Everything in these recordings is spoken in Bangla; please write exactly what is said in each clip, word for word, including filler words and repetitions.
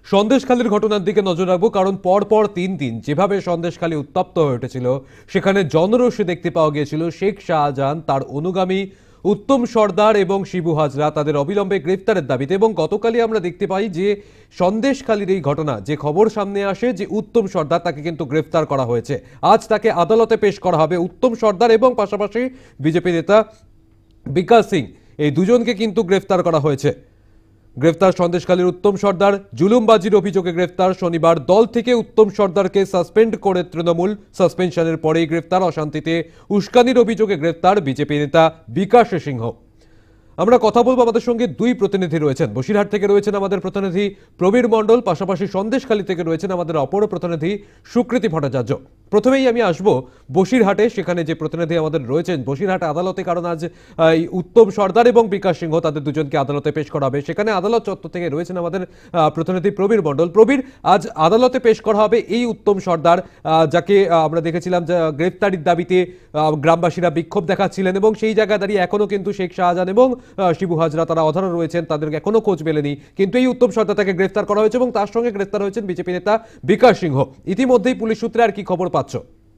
সন্দেশখালীর ঘটনার দিকে নজর রাখবো, কারণ পরপর তিন দিন যেভাবে সন্দেশখালী উত্তপ্ত হয়ে উঠেছিল, সেখানে জনরোষে দেখতে পাওয়া গিয়েছিল শেখ শাহজাহান, তার অনুগামী উত্তম সর্দার এবং শিবু হাজরা তাদের অবিলম্বে গ্রেফতারের দাবিতে। এবং গতকালই আমরা দেখতে পাই যে সন্দেশখালীর এই ঘটনা, যে খবর সামনে আসে যে উত্তম সর্দার, তাকে কিন্তু গ্রেফতার করা হয়েছে। আজ তাকে আদালতে পেশ করা হবে। উত্তম সর্দার এবং পাশাপাশি বিজেপি নেতা বিকাশ সিং, এই দুজনকে কিন্তু গ্রেফতার করা হয়েছে। গ্রেফতার সন্দেশখালীর উত্তম সর্দার, জুলুমবাজির অভিযোগে গ্রেফতার। শনিবার দল থেকে উত্তম সর্দারকে সাসপেন্ড করে তৃণমূল, সাসপেনশনের পরেই গ্রেফতার। অশান্তিতে উস্কানির অভিযোগে গ্রেফতার বিজেপি নেতা বিকাশ সিংহ। আমরা কথা বলবো, আমাদের সঙ্গে দুই প্রতিনিধি রয়েছেন। বসিরহাট থেকে রয়েছেন আমাদের প্রতিনিধি প্রবীর মণ্ডল, পাশাপাশি সন্দেশখালী থেকে রয়েছেন আমাদের অপর প্রতিনিধি সুকৃতি ভট্টাচার্য। প্রথমেই আমি আসবো বসিরহাটে, সেখানে যে প্রতিনিধি আমাদের রয়েছেন বসিরহাট আদালতে, কারণ আজ উত্তম সর্দার এবং বিকাশ সিংহ তাদের দুজনকে আদালতে পেশ করা হবে। সেখানে আদালত চত্বর থেকে রয়েছেন আমাদের প্রতিনিধি প্রবীর মণ্ডল। প্রবীর, আজ আদালতে পেশ করা হবে এই উত্তম সর্দার, যাকে আমরা দেখেছিলাম যে গ্রেফতারির দাবিতে গ্রামবাসীরা বিক্ষোভ দেখাচ্ছিলেন, এবং সেই জায়গায় দাঁড়িয়ে এখনো কিন্তু শেখ শাহজাহান এবং শিবু হাজরা তারা অধরা রয়েছেন, তাদেরকে এখনো খোঁজ মেলেনি। কিন্তু এই উত্তম সর্দার তাকে গ্রেফতার করা হয়েছে এবং তার সঙ্গে গ্রেফতার হয়েছেন বিজেপি নেতা বিকাশ সিংহ। ইতিমধ্যেই পুলিশ সূত্রে আর কি খবর পাচ্ছ?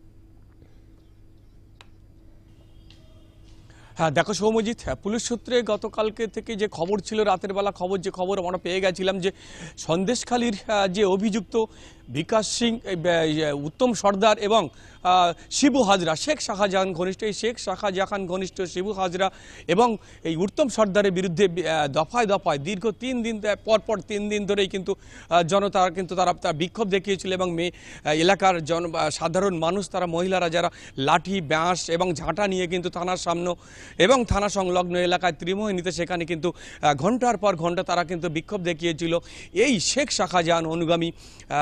হ্যাঁ দেখো সৌমজিৎ, পুলিশ সূত্রে গতকালকে থেকে যে খবর ছিল, রাতের বেলা খবর, যে খবর আমরা পেয়ে গেছিলাম যে সন্দেশখালীর যে অভিযুক্ত বিকাশ সিং, উত্তম সর্দার এবং শিবু হাজরা, শেখ শাহজাহান ঘনিষ্ঠ, এই শেখ শাহজাহান ঘনিষ্ঠ শিবু হাজরা এবং এই উত্তম সর্দারের বিরুদ্ধে দফায় দফায় দীর্ঘ তিন দিন পরপর তিন দিন ধরেই কিন্তু জনতা কিন্তু তারা তার বিক্ষোভ দেখিয়েছিল, এবং মেয়ে এলাকার জন সাধারণ মানুষ, তারা মহিলারা যারা লাঠি, বাঁশ এবং ঝাঁটা নিয়ে কিন্তু থানার সামনে এবং থানা সংলগ্ন এলাকায় ত্রিমোহিনীতে সেখানে কিন্তু ঘন্টার পর ঘন্টা তারা কিন্তু বিক্ষোভ দেখিয়েছিল এই শেখ শাহজাহান অনুগামী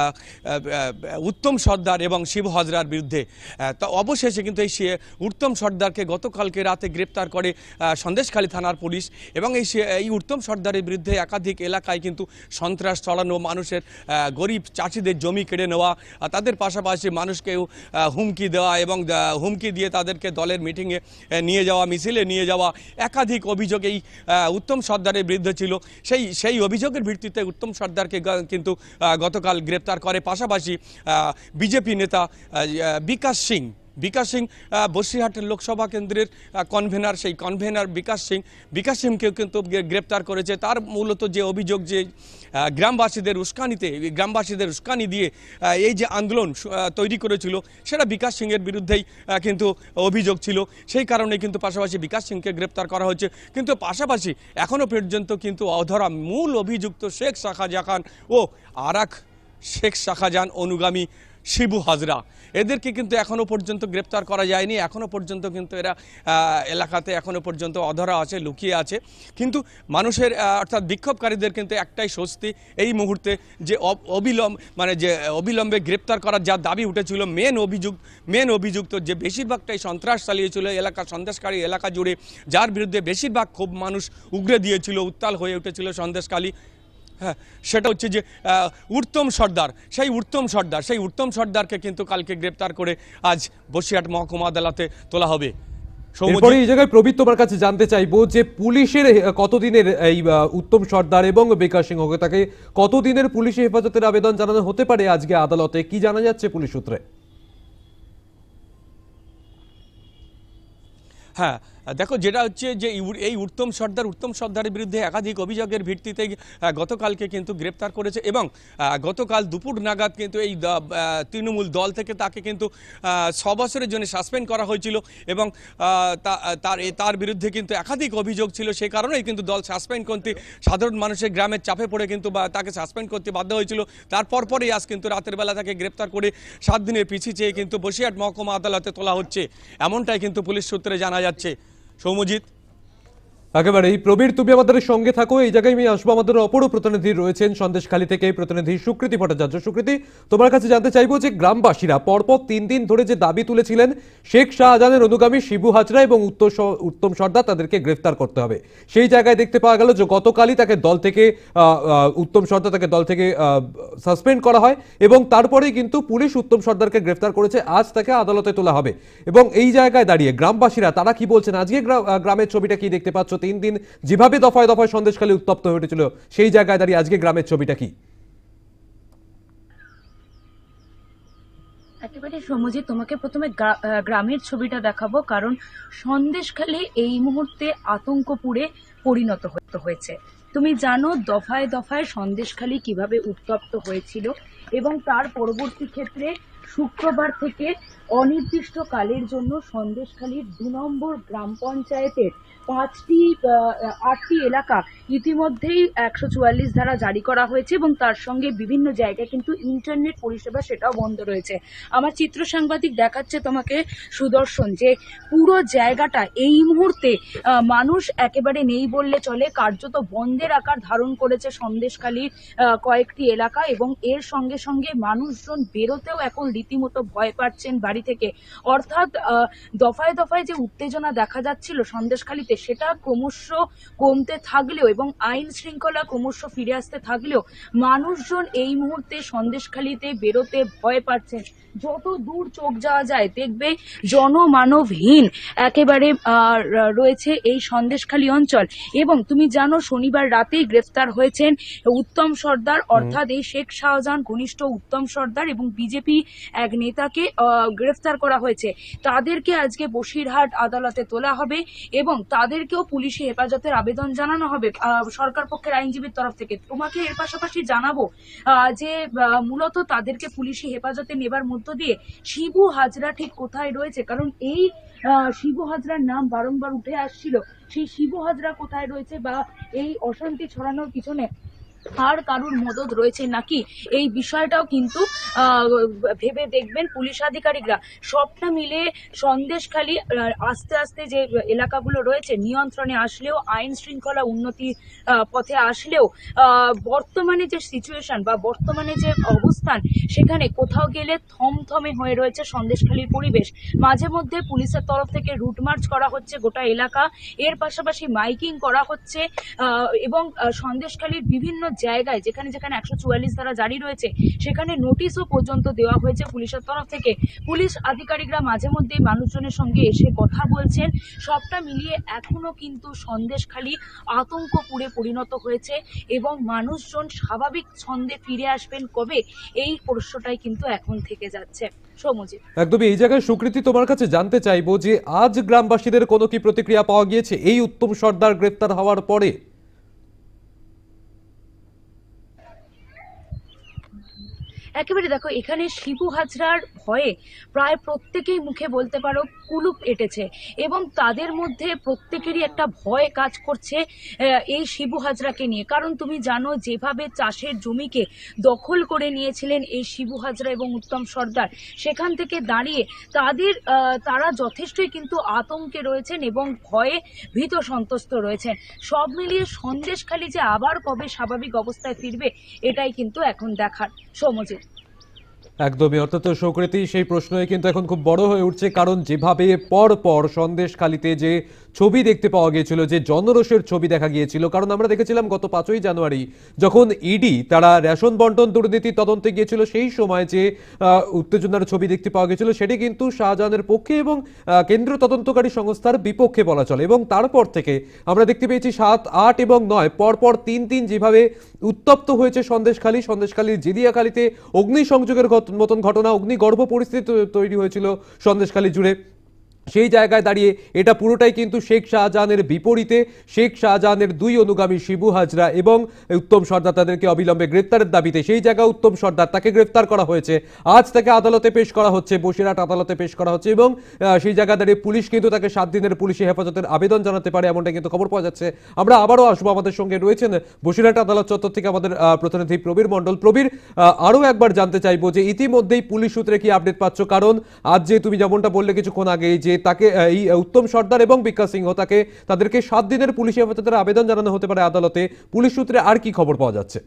উত্তম সর্দার এবং শিবু হাজরার বিরুদ্ধে। তা অবশেষে কিন্তু এই উত্তম সর্দারকে গতকালকে রাতে গ্রেপ্তার করে সন্দেশখালী থানার পুলিশ, এবং এই এই উত্তম সর্দারের বিরুদ্ধে একাধিক এলাকায় কিন্তু সন্ত্রাস চালানো, মানুষের গরিব চাষিদের জমি কেড়ে নেওয়া, তাদের পাশাপাশি মানুষকেও হুমকি দেওয়া এবং হুমকি দিয়ে তাদেরকে দলের মিটিংয়ে নিয়ে যাওয়া, মিছিলে নিয়ে যাওয়া, একাধিক অভিযোগ এই উত্তম সর্দারের বিরুদ্ধে ছিল। সেই সেই অভিযোগের ভিত্তিতে উত্তম সর্দারকে কিন্তু গতকাল গ্রেপ্তার করে। পাশাপাশি বিজেপি নেতা বিকাশ সিং বিকাশ সিং বসিরহাটের লোকসভা কেন্দ্রের কনভেনার, সেই কনভেনার বিকাশ সিং বিকাশ সিংকেও কিন্তু গ্রেপ্তার করেছে। তার মূলত যে অভিযোগ, যে গ্রামবাসীদের উস্কানিতে গ্রামবাসীদের উস্কানি দিয়ে এই যে আন্দোলন তৈরি করেছিল, সেটা বিকাশ সিংয়ের বিরুদ্ধেই কিন্তু অভিযোগ ছিল। সেই কারণে কিন্তু পাশাপাশি বিকাশ সিংকে গ্রেপ্তার করা হয়েছে। কিন্তু পাশাপাশি এখনও পর্যন্ত কিন্তু অধরা মূল অভিযুক্ত শেখ শাহজাহান ও আর এক শেখ শাহজাহান অনুগামী শিবু হাজরা, এদেরকে কিন্তু এখনও পর্যন্ত গ্রেপ্তার করা যায়নি। এখনও পর্যন্ত কিন্তু এরা এলাকাতে এখনও পর্যন্ত অধরা আছে, লুকিয়ে আছে। কিন্তু মানুষের অর্থাৎ বিক্ষোভকারীদের কিন্তু একটাই স্বস্তি এই মুহূর্তে, যে অবিলম্ব মানে যে অবিলম্বে গ্রেপ্তার করার যা দাবি উঠেছিল, মেন অভিযুক্ত মেন অভিযুক্ত যে বেশিরভাগটাই সন্ত্রাস চালিয়েছিল এলাকা, সন্দেশখালী এলাকা জুড়ে, যার বিরুদ্ধে বেশিরভাগ ক্ষোভ মানুষ উগরে দিয়েছিল, উত্তাল হয়ে উঠেছিল সন্দেশখালী, হ্যাঁ, সেটা হচ্ছে যে উত্তম সর্দার। সেই উত্তম সর্দার সেই উত্তম সর্দারকে কিন্তু কালকে গ্রেপ্তার করে আজ বসিরহাট মহকুমা আদালতে তোলা হবে। এরপরে এই জায়গায় প্রবীর, তোমার কাছে জানতে চাইবো যে পুলিশের কতদিনের এই উত্তম সর্দার এবং বিকাশ সিংহকে, তাকে কতদিনের পুলিশি হেফাজতের আবেদন জানানো হতে পারে আজকে আদালতে, কি জানা যাচ্ছে পুলিশ সূত্রে? হ্যাঁ দেখো, যেটা হচ্ছে যে এই উত্তম সর্দার উত্তম সর্দারের বিরুদ্ধে একাধিক অভিযোগের ভিত্তিতে গতকালকে কিন্তু গ্রেপ্তার করেছে, এবং গতকাল দুপুর নাগাদ কিন্তু এই তৃণমূল দল থেকে তাকে কিন্তু ছ বছরের জন্য সাসপেন্ড করা হয়েছিল, এবং তার তার বিরুদ্ধে কিন্তু একাধিক অভিযোগ ছিল। সেই কারণেই কিন্তু দল সাসপেন্ড করতে, সাধারণ মানুষের গ্রামের চাপে পড়ে কিন্তু তাকে সাসপেন্ড করতে বাধ্য হয়েছিল। তারপর পরেই আজ কিন্তু রাতের বেলা তাকে গ্রেপ্তার করে সাত দিনের পিছিয়ে চেয়ে কিন্তু বসিরহাট মহকুমা আদালতে তোলা হচ্ছে, এমনটাই কিন্তু পুলিশ সূত্রে জানা যাচ্ছে। সৌমজিৎ, একেবারে প্রবীর, তুমি আমাদের সঙ্গে থাকো। এই জায়গায় আমি আসবো, আমাদের অপর প্রতিনিধি রয়েছেন সন্দেশখালী থেকে প্রতিনিধি সুকৃতি ভট্টাচার্য। সুকৃতি, তোমার কাছে জানতে চাইবো যে গ্রামবাসীরা পরপর তিন দিন ধরে যে দাবি তুলেছিলেন শেখ শাহজাহানের অনুগামী শিবু হাজরা এবং উত্তম সর্দার, তাদেরকে গ্রেফতার করতে হবে, সেই জায়গায় দেখতে পাওয়া গেল যে গতকালই তাকে দল থেকে উত্তম সর্দার তাকে দল থেকে সাসপেন্ড করা হয়, এবং তারপরেই কিন্তু পুলিশ উত্তম সর্দারকে গ্রেফতার করেছে। আজ তাকে আদালতে তোলা হবে, এবং এই জায়গায় দাঁড়িয়ে গ্রামবাসীরা তারা কি বলছেন, আজকে গ্রামের ছবিটা কি দেখতে পাচ্ছ? তিন দিন যেভাবে দফায় দফায় সন্দেশখালী উত্তপ্ত হয়ে উঠেছিল, সেই জায়গায় দাঁড়িয়ে আজকে গ্রামের ছবিটা কি? একেবারে সমজি, তোমাকে প্রথমে গ্রামের ছবিটা দেখাবো, কারণ সন্দেশখালী এই মুহূর্তে আতঙ্কপুরে পরিণত হয়েছে। তুমি জানো দফায় দফায় সন্দেশখালী কিভাবে উত্তপ্ত হয়েছিল, এবং তার পরবর্তী ক্ষেত্রে শুক্রবার থেকে অনির্দিষ্টকালের জন্য সন্দেশখালীর দু নম্বর গ্রাম পঞ্চায়েতের পাঁচটি আটটি এলাকা ইতিমধ্যেই একশো চুয়াল্লিশ ধারা জারি করা হয়েছে, এবং তার সঙ্গে বিভিন্ন জায়গায় কিন্তু ইন্টারনেট পরিষেবা সেটাও বন্ধ রয়েছে। আমার চিত্র সাংবাদিক দেখাচ্ছে তোমাকে সুদর্শন যে পুরো জায়গাটা এই মুহূর্তে মানুষ একেবারে নেই বললে চলে, কার্যত বন্ধের আকার ধারণ করেছে সন্দেশখালীর কয়েকটি এলাকা, এবং এর সঙ্গে সঙ্গে মানুষজন বেরোতেও এখন রীতিমতো ভয় পাচ্ছেন বাড়ি থেকে। অর্থাৎ দফায় দফায় যে উত্তেজনা দেখা যাচ্ছিল সন্দেশখালীতে সেটা ক্রমশ কমতে থাকলেও এবং আইন শৃঙ্খলা ক্রমশ ফিরে আসতে থাকলেও মানুষজন এই মুহূর্তে সন্দেশখালীতে বেরোতে ভয় পাচ্ছেন। যত দূর চোখ যাওয়া যায় দেখবে জনমানবহীন একেবারে রয়েছে এই সন্দেশখালী অঞ্চল। এবং তুমি জানো শনিবার রাতেই গ্রেফতার হয়েছেন উত্তম সর্দার, অর্থাৎ এই শেখ শাহজাহান ঘনিষ্ঠ উত্তম সর্দার এবং বিজেপি এক নেতাকে গ্রেফতার করা হয়েছে। তাদেরকে আজকে বসিরহাট আদালতে তোলা হবে এবং তাদেরকেও পুলিশি হেফাজতের আবেদন জানানো হবে সরকার পক্ষের আইনজীবীর তরফ থেকে। তোমাকে এর পাশাপাশি জানাবো যে মূলত তাদেরকে পুলিশি হেফাজতে নেবার মধ্য দিয়ে শিবু হাজরা ঠিক কোথায় রয়েছে, কারণ এই শিবু হাজরার নাম বারংবার উঠে আসছিল, সেই শিবু হাজরা কোথায় রয়েছে বা এই অশান্তি ছড়ানোর পিছনে আর কারুর মদত রয়েছে নাকি এই বিষয়টাও কিন্তু ভেবে দেখবেন পুলিশ আধিকারিকরা। সবটা মিলে সন্দেশখালী আস্তে আস্তে যে এলাকাগুলো রয়েছে নিয়ন্ত্রণে আসলেও, আইন শৃঙ্খলা উন্নতি পথে আসলেও বর্তমানে যে সিচুয়েশন বা বর্তমানে যে অবস্থান সেখানে কোথাও গেলে থমথমে হয়ে রয়েছে সন্দেশখালীর পরিবেশ। মাঝে মধ্যে পুলিশের তরফ থেকে রুট মার্চ করা হচ্ছে গোটা এলাকা, এর পাশাপাশি মাইকিং করা হচ্ছে এবং সন্দেশখালীর বিভিন্ন জায়গায় যেখানে যেখানে একশো চুয়াল্লিশ ধারা জারি রয়েছে সেখানে নোটিশও পর্যন্ত দেওয়া হয়েছে পুলিশের তরফ থেকে। পুলিশ আধিকারিকরা মাঝে মধ্যেই মানুষজনের সঙ্গে এসে কথা বলছেন। সবটা মিলিয়ে এখনো কিন্তু সন্দেশখালী আতঙ্কপুরে পরিণত হয়েছে এবং মানুষজন স্বাভাবিক ছন্দে ফিরে আসবেন কবে, এই প্রশ্নটাই কিন্তু এখন থেকে যাচ্ছে। একদমই এই জায়গায় সুকৃতি তোমার কাছে জানতে চাইবো যে আজ গ্রামবাসীদের কোনো কি প্রতিক্রিয়া পাওয়া গিয়েছে এই উত্তম সর্দার গ্রেফতার হওয়ার পরে? একেবারে দেখো, এখানে শিবু হাজরার ভয়ে প্রায় প্রত্যেকেই মুখে বলতে পারো কুলুপ এঁটেছে এবং তাদের মধ্যে প্রত্যেকেরই একটা ভয় কাজ করছে এই শিবু হাজরাকে নিয়ে। কারণ তুমি জানো যেভাবে চাষের জমিকে দখল করে নিয়েছিলেন এই শিবু হাজরা এবং উত্তম সর্দার, সেখান থেকে দাঁড়িয়ে তাদের তারা যথেষ্টই কিন্তু আতঙ্কে রয়েছেন এবং ভয়ে ভীত সন্ত্রস্ত রয়েছেন। সব মিলিয়ে সন্দেশখালী যে আবার কবে স্বাভাবিক অবস্থায় ফিরবে এটাই কিন্তু এখন দেখার। সমজিৎ, একদমই, অর্থাৎ সুকৃতি সেই প্রশ্নই কিন্তু এখন খুব বড় হয়ে উঠছে, কারণ যেভাবে পর পর সন্দেশখালীতে যে ছবি দেখতে পাওয়া গিয়েছিল, যে জনরোষের ছবি দেখা গিয়েছিল, কারণ আমরা দেখেছিলাম গত পাঁচই জানুয়ারি যখন ইডি তারা রেশন বন্টন দুর্নীতি তদন্তে গিয়েছিল সেই সময় যে উত্তেজনার ছবি দেখতে পাওয়া গিয়েছিল সেটি কিন্তু শাহজাহানের পক্ষে এবং কেন্দ্রীয় তদন্তকারী সংস্থার বিপক্ষে বলা চলে। এবং তারপর থেকে আমরা দেখতে পেয়েছি সাত আট এবং নয় পরপর তিন তিন যেভাবে উত্তপ্ত হয়েছে সন্দেশখালী, সন্দেশখালীর জিলিয়াখালীতে অগ্নিসংযোগের মতন ঘটনা, অগ্নিগর্ভ পরিস্থিতি তৈরি হয়েছিল সন্দেশখালী জুড়ে। সেই জায়গায় দাঁড়িয়ে এটা পুরোটাই কিন্তু শেখ শাহজাহানের বিপরীতে। শেখ শাহজাহানের দুই অনুগামী শিবু হাজরা এবং উত্তম সর্দার তাদেরকে অবিলম্বে গ্রেপ্তারের দাবিতে সেই জায়গায় উত্তম সর্দার তাকে গ্রেপ্তার করা হয়েছে, আজ তাকে আদালতে পেশ করা হচ্ছে, বসিরহাট আদালতে পেশ করা হচ্ছে এবং সেই জায়গায় দাঁড়িয়ে পুলিশ কিন্তু তাকে সাত দিনের পুলিশি হেফাজতের আবেদন জানাতে পারে এমনটা কিন্তু খবর পাওয়া যাচ্ছে। আমরা আবারও আসবো, আমাদের সঙ্গে রয়েছেন বসিরহাট আদালত চত্বর থেকে আমাদের প্রতিনিধি প্রবীর মণ্ডল। প্রবীর, আরও একবার জানতে চাইবো যে ইতিমধ্যেই পুলিশ সূত্রে কি আপডেট পাচ্ছ, কারণ আজ যে তুমি যেমনটা বললে কিছুক্ষণ আগে যে তাকে এই উত্তম সর্দার এবং বিকাশ সিংহ তাকে তাদেরকে সাত দিনের পুলিশি হেফাজতের আবেদন জানানো হতে পারে আদালতে, পুলিশ সূত্রে আর কি খবর পাওয়া যাচ্ছে?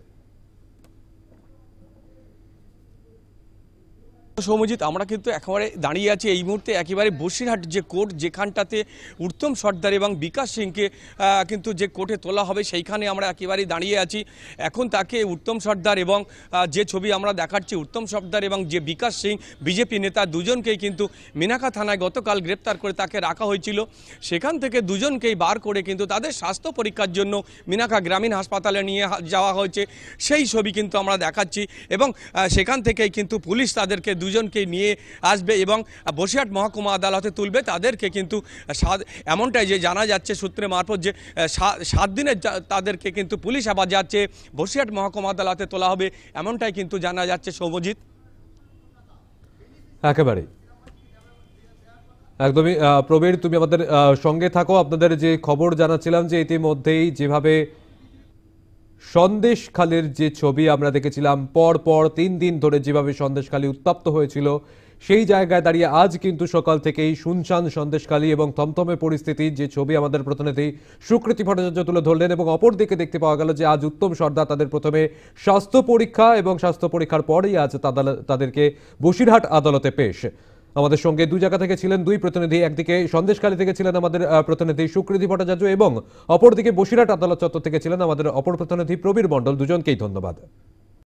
সৌমজিৎ, আমরা কিন্তু একেবারে দাঁড়িয়ে আছি এই মুহূর্তে একেবারে বসিরহাট যে কোর্ট, যেখানটাতে উত্তম সর্দার এবং বিকাশ সিংকে কিন্তু যে কোর্টে তোলা হবে সেইখানে আমরা একেবারে দাঁড়িয়ে আছি। এখন তাকে উত্তম সর্দার এবং যে ছবি আমরা দেখাচ্ছি উত্তম সর্দার এবং যে বিকাশ সিং বিজেপি নেতা দুজনকেই কিন্তু মিনাকা থানায় গতকাল গ্রেপ্তার করে তাকে রাখা হয়েছিল। সেখান থেকে দুজনকেই বার করে কিন্তু তাদের স্বাস্থ্য পরীক্ষার জন্য মিনাকা গ্রামীণ হাসপাতালে নিয়ে যাওয়া হয়েছে, সেই ছবি কিন্তু আমরা দেখাচ্ছি এবং সেখান থেকেই কিন্তু পুলিশ তাদেরকে দুজনকে নিয়ে আসবে এবং বসিরহাট মহকুমা আদালতে তুলবে। তাদেরকে কিন্তু সাত এমনটাই যে জানা যাচ্ছে সূত্রে মারফত যে সাত দিনের তাদেরকে কিন্তু পুলিশ আবার যাচ্ছে বসিরহাট মহকুমা আদালতে তোলা হবে, এমনটাই কিন্তু জানা যাচ্ছে সৌমজিৎ। একেবারে একদমই প্রবীর, তুমি আমাদের সঙ্গে থাকো। আপনাদের যে খবর জানাচ্ছিলাম যে ইতিমধ্যেই যেভাবে সন্দেশখালীর যে ছবি আমরা দেখেছিলাম, পর পর তিন দিন ধরে যেভাবে সন্দেশখালী উত্তপ্ত হয়েছিল, সেই জায়গায় দাঁড়িয়ে আজ কিন্তু সকাল থেকেই শুনশান সন্দেশখালী এবং থমথমে পরিস্থিতির যে ছবি আমাদের প্রতিনিধি সুকৃতি ভট্টাচার্য তুলে ধরলেন। এবং অপরদিকে দেখতে পাওয়া গেল যে আজ উত্তম সর্দার তাদের প্রথমে স্বাস্থ্য পরীক্ষা এবং স্বাস্থ্য পরীক্ষার পরেই আজ তাদেরকে বসিরহাট আদালতে পেশ। আমাদের সঙ্গে দুই জায়গা থেকে ছিলেন দুই প্রতিনিধি, একদিকে সন্দেশখালী থেকে ছিলেন আমাদের প্রতিনিধি সুকৃতি ভট্টাচার্য এবং অপরদিকে বসিরহাট আদালত চত্বর থেকে ছিলেন আমাদের অপর প্রতিনিধি প্রবীর মণ্ডল। দুজনকেই ধন্যবাদ।